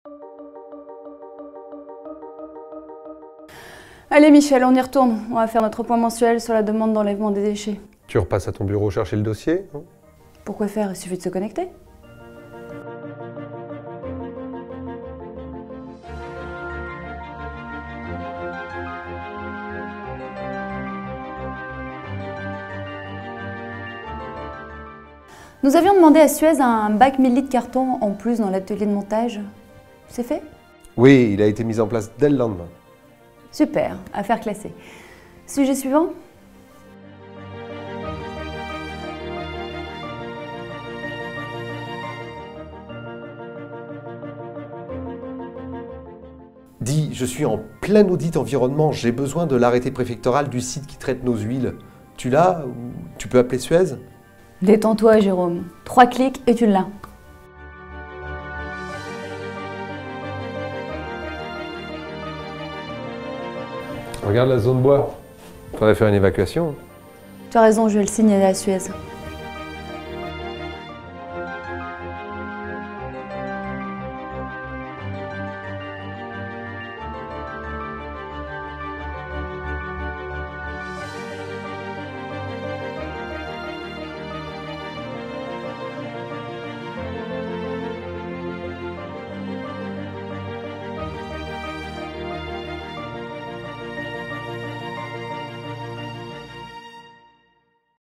Allez Michel, on y retourne. On va faire notre point mensuel sur la demande d'enlèvement des déchets. Tu repasses à ton bureau chercher le dossier, hein? Pourquoi faire? Il suffit de se connecter. Nous avions demandé à Suez un bac 1000 litres carton en plus dans l'atelier de montage. C'est fait? Oui, il a été mis en place dès le lendemain. Super, affaire classée. Sujet suivant? Dis, je suis en plein audit environnement, j'ai besoin de l'arrêté préfectoral du site qui traite nos huiles. Tu l'as ou tu peux appeler Suez? Détends-toi Jérôme. 3 clics et tu l'as. Regarde la zone bois. Faudrait faire une évacuation. Tu as raison, je vais le signaler à Suez.